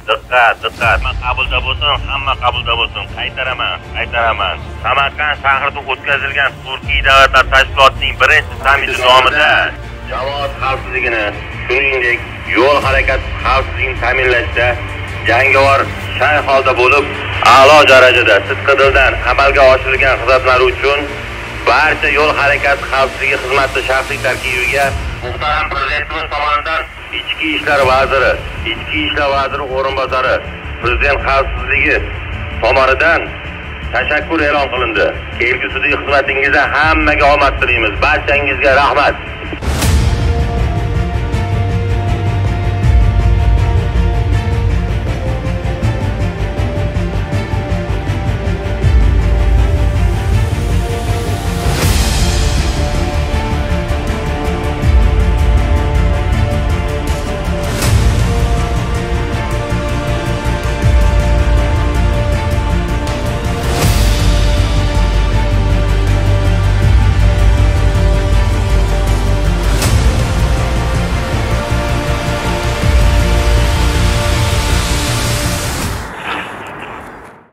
Diqqat. Hamma qabulda bo'lsin, hamma qabulda bo'lsin. Qaytaraman. Samarqand shahrida o'tkazilgan Turkiy davlatlar tashkilotining birinchi sammiti davomida jamoat xavfsizligini, shuningdek, yo'l harakati xavfsizligini ta'minlashda jangovar shay holda bo'lib, a'lo darajada sidqidildan amalga oshirilgan xizmatlari uchun barcha yo'l harakati xavfsizligi xizmati shaxsiy tarkibiga muhtaram prezidentimiz tomonidan Ichki ishlar vaziri o'rinbosari prezident xavfsizligi tomonidan tashakkur e'lon qilindi. Kelgusidagi xizmatingizda hammaga omad tilaymiz. Barchangizga rahmat.